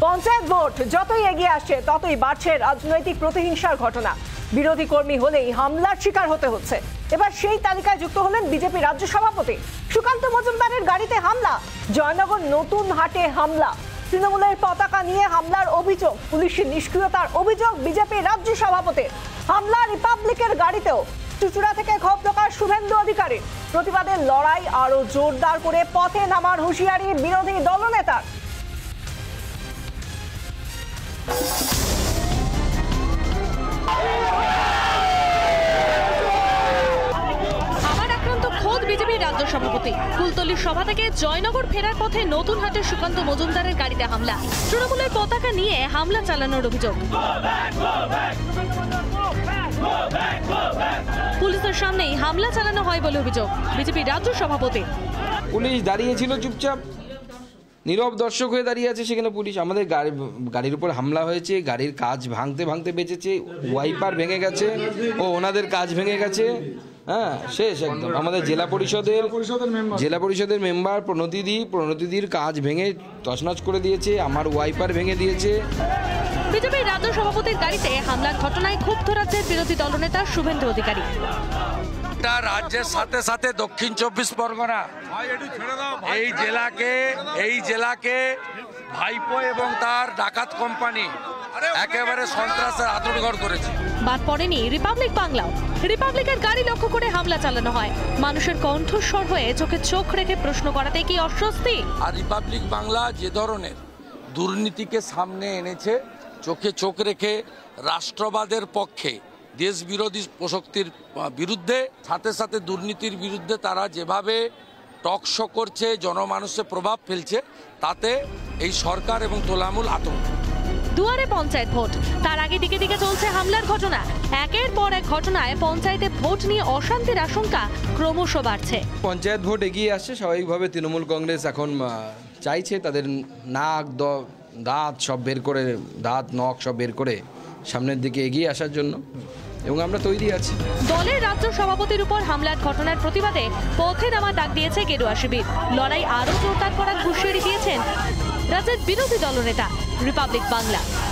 Panchayat vote যতই এগিয়ে আসছে ততই বাড়ছে রাজনৈতিক প্রতিহিংসার ঘটনা। বিরোধী কর্মী হলেই হামলার শিকার হতে হচ্ছে। এবার সেই তালিকায় যুক্ত হলেন বিজেপি রাজ্য সভাপতি। সুকান্ত মজুমদারের গাড়িতে হামলা, জয়নগর নতুন হাটে হামলা, তৃণমূলের পতাকা নিয়ে হামলার অভিযোগ, পুলিশের নিষ্ক্রিয়তার অভিযোগ বিজেপি রাজ্য সভাপতি। হামলা রিপাবলিকের গাড়িতেও। চুচুড়া থেকে ক্ষোভ প্রকাশ শুভেন্দু অধিকারীর। প্রতিবাদের লড়াই আরো জোরদার করে পথে নামার হুঁশিয়ারি বিরোধী দলনেতার। বিজেপি রাজ্য সভাপতি। কুলতলির সভা থেকে জয়নগর ফেরার পথে নতুন হাটে সুকান্ত মজুমদারের গাড়িতে হামলা, তৃণমূলের পতাকা নিয়ে হামলা চালানোর অভিযোগ। পুলিশের সামনেই হামলা চালানো হয় বলে অভিযোগ বিজেপি রাজ্য সভাপতি। পুলিশ দাঁড়িয়েছিল চুপচাপ, নীরব দর্শক হয়ে দাঁড়িয়ে আছে সেখানে পুলিশ। আমাদের গাড়ির উপর হামলা হয়েছে, গাড়ির কাজ ভাঙতে ভাঙতে বেঁচেছে, ওয়াইপার ভেঙে গেছে ও ওনাদের কাজ ভেঙে গেছে। হ্যাঁ, শেষ একদম। আমাদের জেলা পরিষদের মেম্বার প্রণতিদির কাজ ভেঙে তছনছ করে দিয়েছে, আমার ওয়াইপার ভেঙে দিয়েছে। বিজেপির রাজ্য সভাপতির গাড়িতে হামলার ঘটনায় ক্ষোভ ধরাচ্ছে বিরোধী দলনেতা শুভেন্দু অধিকারী। রাজ্যের সাথে সাথে দক্ষিণ 24 পরগনা এই জেলাকে ভাইপো এবং তার ডাকাত কোম্পানি একেবারে সন্ত্রাসের আঁতুড়ঘর করেছে। বাদ পড়েনি রিপাবলিক বাংলাও। রিপাবলিকের গাড়ি লক্ষ্য করে হামলা চালানো হয়। মানুষের কণ্ঠস্বর হয়ে চোখে চোখ রেখে প্রশ্ন করাতে কি অস্বস্তি? আর রিপাবলিক বাংলা যে ধরনের দুর্নীতিকে সামনে এনেছে, চোখে চোখ রেখে রাষ্ট্রবাদের পক্ষে, দেশ বিরোধী শক্তির বিরুদ্ধে, সাথে সাথে দুর্নীতির বিরুদ্ধে তারা যেভাবে টকশো করছে, জনমানুষে প্রভাব ফেলছে, তাতে এই সরকার এবং তোলামূল আতঙ্ক। দুয়ারে পঞ্চায়েত ভোট, তার আগে দিকে দিকে চলছে হামলার ঘটনা। একের পর এক ঘটনায় পঞ্চায়েতে ভোট নিয়ে অশান্তির আশঙ্কা ক্রমশ বাড়ছে। পঞ্চায়েত ভোট এগিয়ে আসছে, স্বাভাবিকভাবে তৃণমূল কংগ্রেস এখন চাইছে তাদের নাক দাঁত সব বের করে, দাঁত নখ সব বের করে সামনের দিকে এগিয়ে আসার জন্য, এবং আমরা তৈরি আছি। দলের রাজ্য সভাপতির উপর হামলার ঘটনার প্রতিবাদে পথে নামা ডাক দিয়েছে গেরুয়া শিবির। লড়াই আরো জোরদার করার হুঁশিয়ারি দিয়েছেন রাজ্যের বিরোধী দলনেতা রিপাবলিক বাংলা।